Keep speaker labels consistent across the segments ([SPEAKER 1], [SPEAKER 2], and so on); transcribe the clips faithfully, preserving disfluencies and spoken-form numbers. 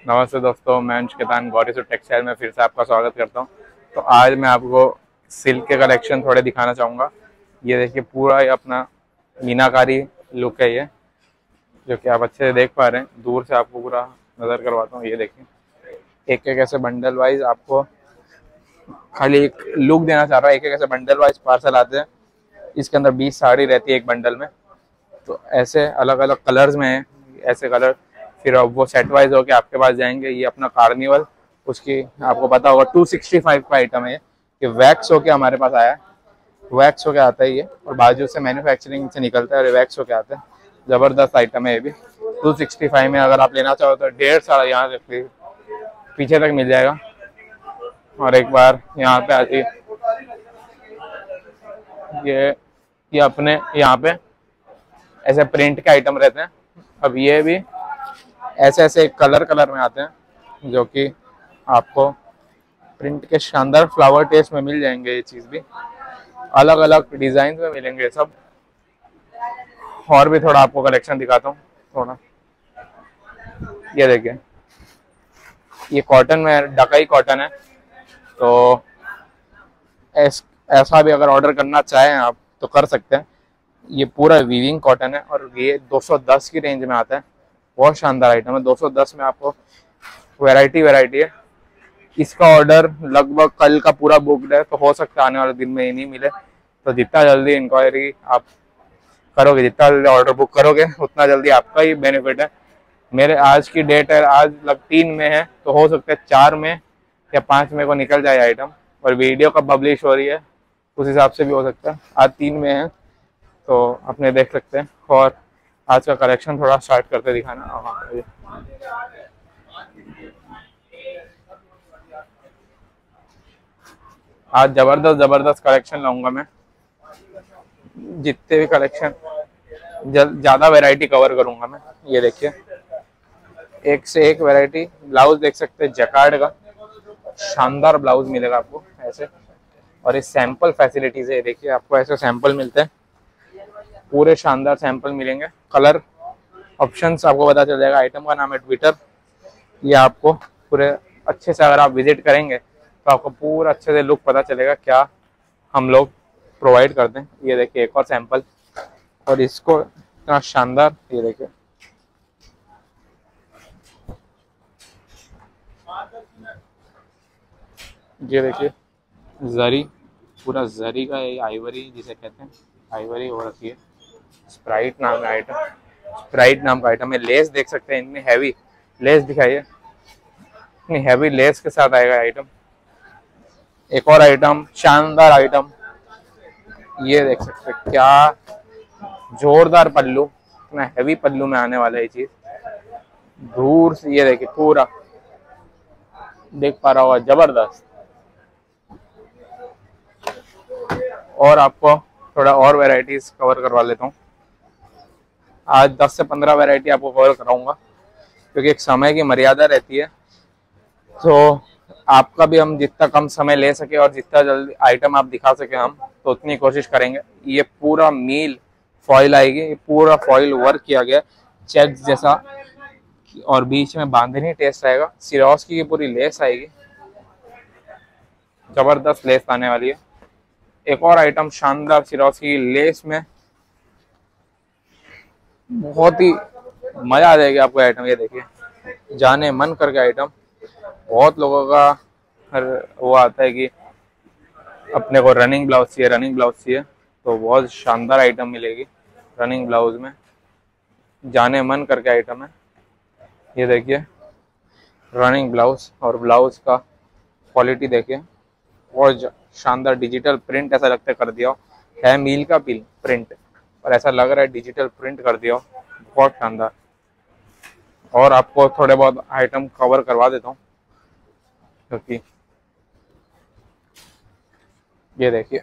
[SPEAKER 1] नमस्ते दोस्तों, मैं अंश केतान गौरी सूट टेक्सटाइल में फिर से आपका स्वागत करता हूं। तो आज मैं आपको सिल्क के कलेक्शन थोड़े दिखाना चाहूँगा। ये देखिए, पूरा ये अपना मीनाकारी लुक है, ये जो कि आप अच्छे से देख पा रहे हैं। दूर से आपको पूरा नज़र करवाता हूँ। ये देखिए, एक एक ऐसे बंडल वाइज आपको खाली एक लुक देना चाह रहा है। एक एक ऐसे बंडल वाइज पार्सल आते हैं। इसके अंदर बीस साड़ी रहती है एक बंडल में। तो ऐसे अलग अलग कलर्स में है, ऐसे कलर फिर अब वो सेट वाइज होके आपके पास जाएंगे। ये अपना कार्निवल, उसकी आपको पता होगा दो सौ पैंसठ का आइटम है। ये वैक्स होके हमारे पास आया है, वैक्स होके आता है ये, और बाजू से मैन्युफैक्चरिंग से निकलता है और वैक्स होके आता है। जबरदस्त आइटम है ये भी। दो सौ पैंसठ में अगर आप लेना चाहो तो डेढ़ सारा यहाँ से पीछे तक मिल जाएगा। और एक बार यहाँ पे आती ये ये अपने यहाँ पे ऐसे प्रिंट के आइटम रहते हैं। अब ये भी ऐसे ऐसे कलर कलर में आते हैं, जो कि आपको प्रिंट के शानदार फ्लावर टेस्ट में मिल जाएंगे। ये चीज़ भी अलग अलग डिजाइन में मिलेंगे सब। और भी थोड़ा आपको कलेक्शन दिखाता हूँ थोड़ा। ये देखिए, ये कॉटन में डकाई कॉटन है। तो ऐस, ऐसा भी अगर ऑर्डर करना चाहें आप तो कर सकते हैं। ये पूरा वीविंग कॉटन है और ये दो सौ दस की रेंज में आता है। बहुत शानदार आइटम है। दो सौ दस में आपको वैरायटी वैरायटी है। इसका ऑर्डर लगभग कल का पूरा बुकड है, तो हो सकता है आने वाले दिन में ही नहीं मिले। तो जितना जल्दी इंक्वायरी आप करोगे, जितना जल्दी ऑर्डर बुक करोगे, उतना जल्दी आपका ही बेनिफिट है। मेरे आज की डेट है, आज लग तीन में है, तो हो सकता है चार में या पाँच में को निकल जाए आइटम। और वीडियो कब पब्लिश हो रही है उस हिसाब से भी हो सकता है। आज तीन में है तो अपने देख सकते हैं। और आज का कलेक्शन थोड़ा स्टार्ट करते दिखाना। हाँ, आज जबरदस्त जबरदस्त कलेक्शन लाऊंगा मैं। जितने भी कलेक्शन, ज्यादा वैरायटी कवर करूंगा मैं। ये देखिए, एक से एक वैरायटी। ब्लाउज देख सकते हैं जैकार्ड का, शानदार ब्लाउज मिलेगा आपको ऐसे। और ये सैंपल फैसिलिटीज है। देखिए, आपको ऐसे सैंपल मिलते हैं, पूरे शानदार सैंपल मिलेंगे। कलर ऑप्शंस आपको पता चल जाएगा। आइटम का नाम है ट्विटर। ये आपको पूरे अच्छे से अगर आप विजिट करेंगे तो आपको पूरा अच्छे से लुक पता चलेगा क्या हम लोग प्रोवाइड करते हैं। ये देखिए, एक और सैंपल, और इसको इतना शानदार। ये देखिए, ये देखिए जरी, पूरा जरी का ये आइवरी जिसे कहते हैं, आइवरी हो रखी है। स्प्राइट नाम का आइटम, स्प्राइट नाम का आइटम है। लेस देख सकते हैं, इतनी हैवी लेस दिखाइए, इतनी हैवी लेस के साथ आएगा आइटम। एक और आइटम, शानदार आइटम, ये देख सकते हैं, क्या जोरदार पल्लू, इतना हैवी पल्लू में आने वाला है ये चीज। दूर से ये देखिए, पूरा देख पा रहा होगा, जबरदस्त। और आपको थोड़ा और वैरायटीज कवर करवा लेता हूँ। आज दस से पंद्रह वैरायटी आपको कवर कराऊंगा, क्योंकि एक समय की मर्यादा रहती है। तो आपका भी हम जितना कम समय ले सके और जितना जल्दी आइटम आप दिखा सके हम, तो उतनी कोशिश करेंगे। ये पूरा मील फॉइल आएगी, ये पूरा फॉइल वर्क किया गया चेक्स जैसा, और बीच में बांधनी टेस्ट आएगा। सिरोस्की की पूरी लेस आएगी, जबरदस्त लेस आने वाली है। एक और आइटम शानदार सिरोस्की की लेस में, बहुत ही मजा आ जाएगी आपको आइटम। ये देखिए, जाने मन करके आइटम। बहुत लोगों का वो आता है कि अपने को रनिंग ब्लाउज चाहिए, रनिंग ब्लाउज चाहिए, तो बहुत शानदार आइटम मिलेगी रनिंग ब्लाउज में। जाने मन करके आइटम है। ये देखिए, रनिंग ब्लाउज, और ब्लाउज का क्वालिटी देखिए, बहुत शानदार। डिजिटल प्रिंट ऐसा लगता है कर दिया है, मील का पिल प्रिंट, और ऐसा लग रहा है डिजिटल प्रिंट कर दिया, बहुत शानदार। और आपको थोड़े बहुत आइटम कवर करवा देता हूँ, क्योंकि ये देखिए,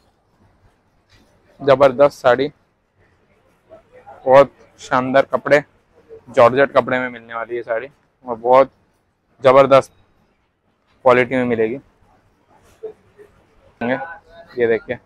[SPEAKER 1] जबरदस्त साड़ी, बहुत शानदार कपड़े, जॉर्जेट कपड़े में मिलने वाली है साड़ी, और बहुत जबरदस्त क्वालिटी में मिलेगी। ये देखिए,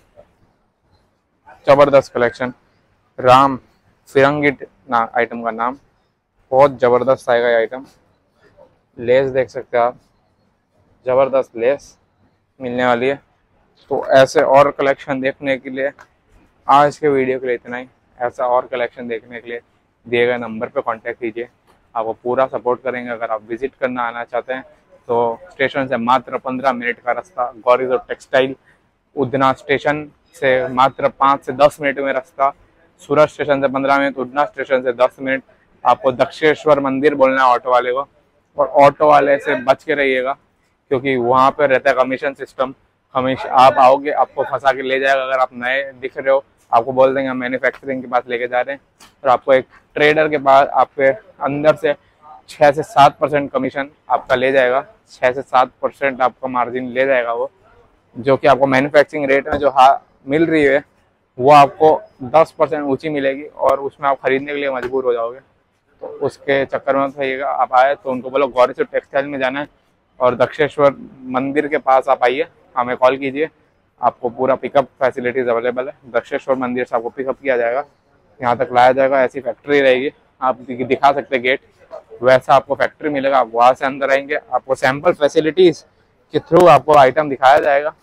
[SPEAKER 1] जबरदस्त कलेक्शन। राम फिरंगी ना आइटम का नाम, बहुत जबरदस्त आएगा ये आइटम। लेस देख सकते हैं आप, ज़बरदस्त लेस मिलने वाली है। तो ऐसे और कलेक्शन देखने के लिए आज के वीडियो के लिए इतना ही। ऐसा और कलेक्शन देखने के लिए दिए गए नंबर पे कांटेक्ट कीजिए, आपको पूरा सपोर्ट करेंगे। अगर आप विजिट करना आना चाहते हैं तो स्टेशन से मात्र पंद्रह मिनट का रास्ता, गौरीजो टेक्सटाइल उधना स्टेशन से मात्र पाँच से दस मिनट में रास्ता, सूरत स्टेशन से पंद्रह मिनट, उधना स्टेशन से दस मिनट। आपको दक्षेश्वर मंदिर बोलना है ऑटो वाले को, और ऑटो वाले से बच के रहिएगा क्योंकि वहाँ पे रहता है कमीशन सिस्टम। हमेशा आप आओगे आपको फंसा के ले जाएगा। अगर आप नए दिख रहे हो आपको बोल देंगे हम मैन्युफैक्चरिंग के पास लेके जा रहे हैं, और आपको एक ट्रेडर के पास आपके अंदर से छः से सात परसेंट कमीशन आपका ले जाएगा। छः से सात परसेंट आपका मार्जिन ले जाएगा वो, जो कि आपको मैन्युफैक्चरिंग रेट में जो हा मिल रही है वो आपको दस परसेंट ऊँची मिलेगी, और उसमें आप खरीदने के लिए मजबूर हो जाओगे। तो उसके चक्कर में रहिएगा। आप आए तो उनको बोलो गौरीजो टेक्सटाइल में जाना है और दक्षेश्वर मंदिर के पास आप आइए, हमें कॉल कीजिए, आपको पूरा पिकअप फैसिलिटीज अवेलेबल है। दक्षेश्वर मंदिर से आपको पिकअप किया जाएगा, यहाँ तक लाया जाएगा। ऐसी फैक्ट्री रहेगी, आप दिखा सकते गेट, वैसा आपको फैक्ट्री मिलेगा। आप वहाँ से अंदर आएंगे, आपको सैंपल फैसिलिटीज के थ्रू आपको आइटम दिखाया जाएगा।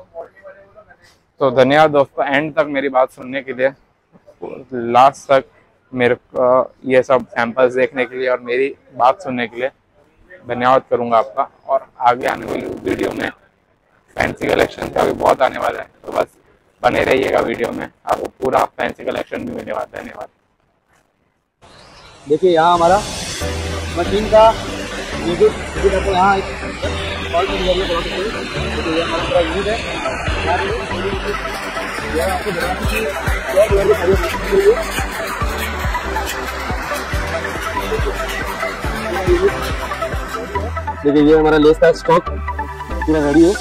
[SPEAKER 1] तो धन्यवाद दोस्तों, एंड तक मेरी बात सुनने के लिए, लास्ट तक मेरे को ये सब सैंपल्स देखने के लिए और मेरी बात सुनने के लिए धन्यवाद करूंगा आपका। और आगे आने वाली वीडियो में फैंसी कलेक्शन का भी बहुत आने वाला है, तो बस बने रहिएगा वीडियो में, आपको पूरा फैंसी कलेक्शन भी मिलने वाला है। धन्यवाद।
[SPEAKER 2] देखिए यहाँ हमारा मशीन का यूनिट आपको यहाँ एक कॉल के जरिए बता सकते हैं। तो ये हमारा पूरा यूनिट है, यहाँ आपको देखिए ये हमारा लेस का स्टॉक पूरा रेडी है।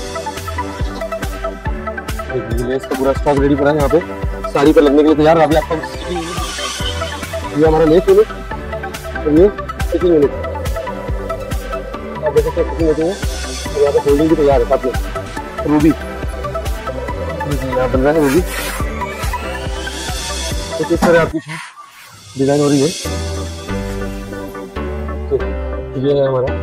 [SPEAKER 2] देखिए लेस का पूरा स्टॉक रेडी पड़ा है यहाँ पे, साड़ी पर लगने के लिए तैयार। अभी आपको ये हमारा लेस यूनिट, तो ये फिटिंग यूनिट आप देख सकते हैं, फिटिंग होती है। और यहाँ पे फोल्डिंग भी तैयार है साथ में। रूबी यहाँ बन रहा है, रूबी तो किस तरह आपकी डिजाइन हो रही है। तो ये है हमारा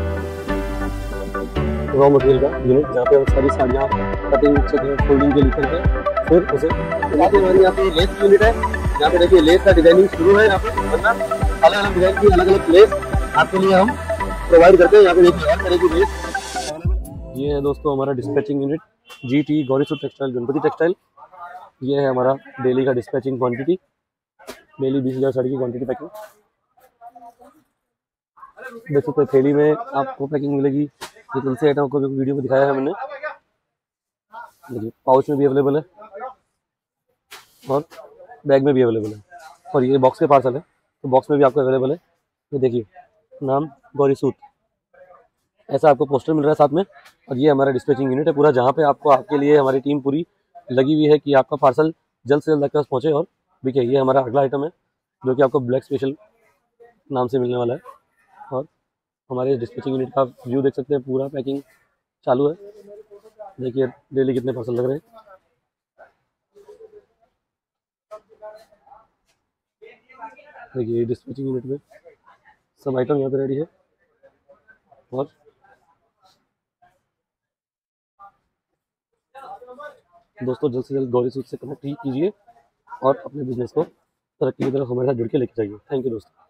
[SPEAKER 2] रॉ मटेरियल का यूनिट, जहाँ पे हम सारी साड़ियाँ कटिंग चेकिंग फोल्डिंग के लिखते हैं। फिर उसे यहाँ पे हमारी यहाँ पे लेस यूनिट है, यहाँ पे देखिए लेस का डिजाइनिंग शुरू है। यहाँ पे मतलब अलग अलग डिजाइन की अलग अलग लेस आपके लिए हम प्रोवाइड करते हैं। यहाँ पे देखिए हर तरह की लेस। ये है दोस्तों हमारा डिस्पैचिंग यूनिट, जी टी गौरीजो टेक्सटाइल गणपति टेक्सटाइल। ये है हमारा डेली का डिस्पैचिंग क्वांटिटी, डेली बीस हज़ार साड़ी की क्वांटिटी पैकिंग। देख सकते हैं थैली में आपको पैकिंग मिलेगी। ये तुलसी आइटम को भी वीडियो में दिखाया है मैंने। देखिए पाउच में भी अवेलेबल है और बैग में भी अवेलेबल है, और ये बॉक्स के पार्सल है तो बॉक्स में भी आपको अवेलेबल है। ये देखिए नाम गौरी सूत, ऐसा आपको पोस्टर मिल रहा है साथ में। और ये हमारा डिस्पैचिंग यूनिट है पूरा, जहाँ पे आपको आपके लिए हमारी टीम पूरी लगी हुई है कि आपका पार्सल जल्द से जल्द आपके पास पहुँचे और बिके। ये हमारा अगला आइटम है जो कि आपको ब्लैक स्पेशल नाम से मिलने वाला है। और हमारे डिस्पैचिंग यूनिट का व्यू देख सकते हैं, पूरा पैकिंग चालू है। देखिए डेली कितने पार्सल लग रहे हैं। देखिए डिस्पैचिंग यूनिट में सब आइटम यहाँ पे रेडी है। और दोस्तों जल्द से जल्द गौरी सूत से कनेक्ट कीजिए और अपने बिजनेस को तरक्की की तरफ हमारे साथ जुड़ के लेके जाइए। थैंक यू दोस्तों।